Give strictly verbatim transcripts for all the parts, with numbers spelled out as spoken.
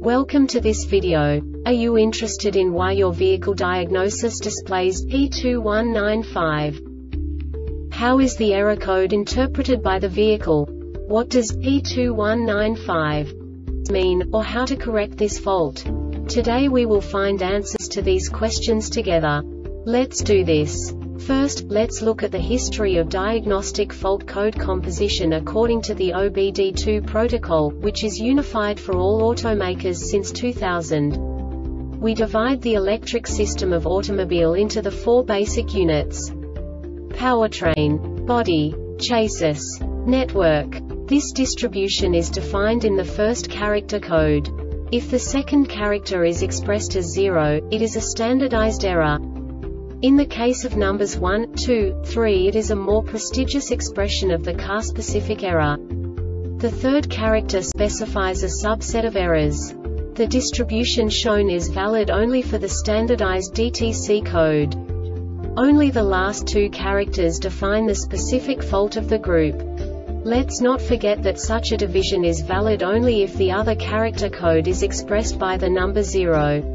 Welcome to this video. Are you interested in why your vehicle diagnosis displays P two one nine five? How is the error code interpreted by the vehicle? What does P two one nine five mean, or how to correct this fault? Today we will find answers to these questions together. Let's do this. First, let's look at the history of diagnostic fault code composition according to the O B D two protocol, which is unified for all automakers since two thousand. We divide the electric system of automobile into the four basic units: powertrain, body, chassis, network. This distribution is defined in the first character code. If the second character is expressed as zero, it is a standardized error. In the case of numbers one, two, three, it is a more prestigious expression of the car-specific error. The third character specifies a subset of errors. The distribution shown is valid only for the standardized D T C code. Only the last two characters define the specific fault of the group. Let's not forget that such a division is valid only if the other character code is expressed by the number zero.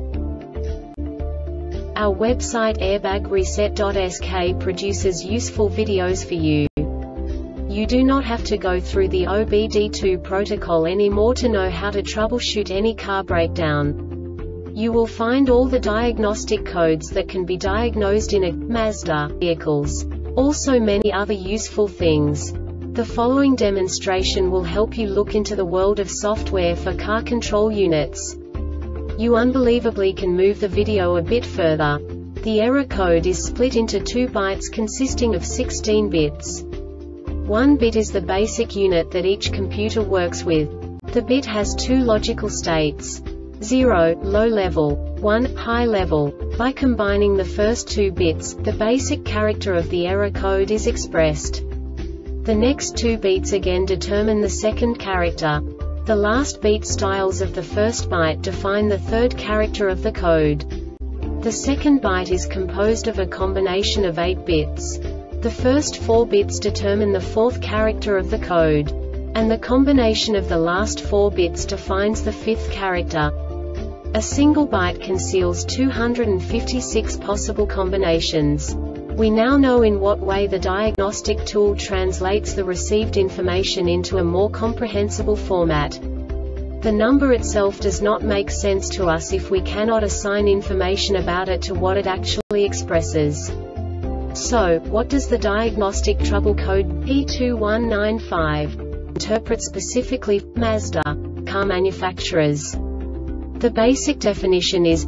Our website airbag reset dot S K produces useful videos for you. You do not have to go through the O B D two protocol anymore to know how to troubleshoot any car breakdown. You will find all the diagnostic codes that can be diagnosed in a Mazda vehicles. Also many other useful things. The following demonstration will help you look into the world of software for car control units. You unbelievably can move the video a bit further. The error code is split into two bytes consisting of sixteen bits. One bit is the basic unit that each computer works with. The bit has two logical states: zero, low level, one, high level. By combining the first two bits, the basic character of the error code is expressed. The next two bits again determine the second character. The last beat styles of the first byte define the third character of the code. The second byte is composed of a combination of eight bits. The first four bits determine the fourth character of the code. And the combination of the last four bits defines the fifth character. A single byte conceals two hundred fifty-six possible combinations. We now know in what way the diagnostic tool translates the received information into a more comprehensible format. The number itself does not make sense to us if we cannot assign information about it to what it actually expresses. So, what does the diagnostic trouble code P two one nine five interpret specifically for Mazda car manufacturers? The basic definition is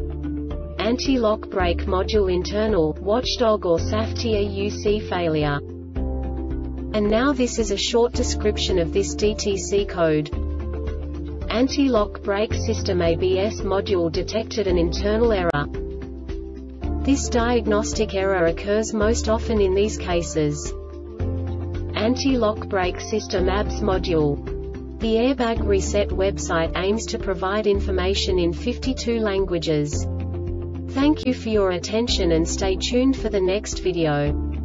anti-lock brake module internal, watchdog or S A F T A U C failure. And now this is a short description of this D T C code. Anti-lock brake system A B S module detected an internal error. This diagnostic error occurs most often in these cases: anti-lock brake system A B S module. The Airbag Reset website aims to provide information in fifty-two languages. Thank you for your attention and stay tuned for the next video.